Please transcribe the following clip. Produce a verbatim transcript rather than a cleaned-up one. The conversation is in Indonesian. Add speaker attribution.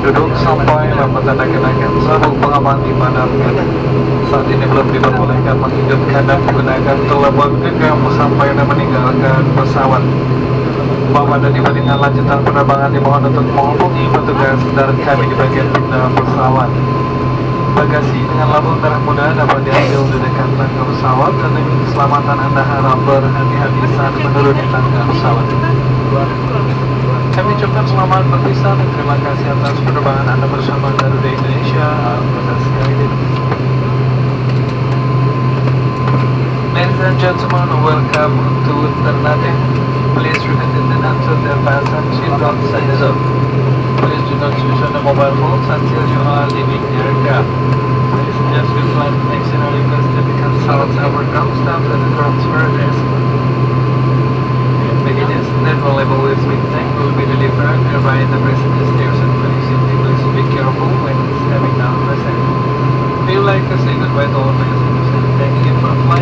Speaker 1: penduduk sampai mempertandakan sabuk pengaman dipadamkan. Saat ini belum diperbolehkan menghidupkan dan menggunakan telepon genggam sampai dan meninggalkan pesawat. Bapak dan Ibu dengan lanjutan penerbangan dimohon untuk menghubungi petugas darat kami di bagian pindah pesawat. Bagasi dengan lambung darah muda dapat diambil di dekat tangga pesawat dan demi keselamatan Anda harap berhati-hati saat menuruni tangga pesawat. Kami ucapkan selamat berpisah dan terima kasih atas penerbangan Anda bersama Garuda Indonesia. Ladies and gentlemen, welcome to Ternate. Please remain until the fasten seatbelt sign is up. Please do not switch on the mobile phones until you are leaving the aircraft. Ladies and gentlemen, flight next in our request to consult our ground staff at the transfer desk. Packages that will label with with tank will be delivered nearby the passenger stairs and facing. Please be careful when stepping down the stairs. We would like to say goodbye to all passengers and thank you for flying.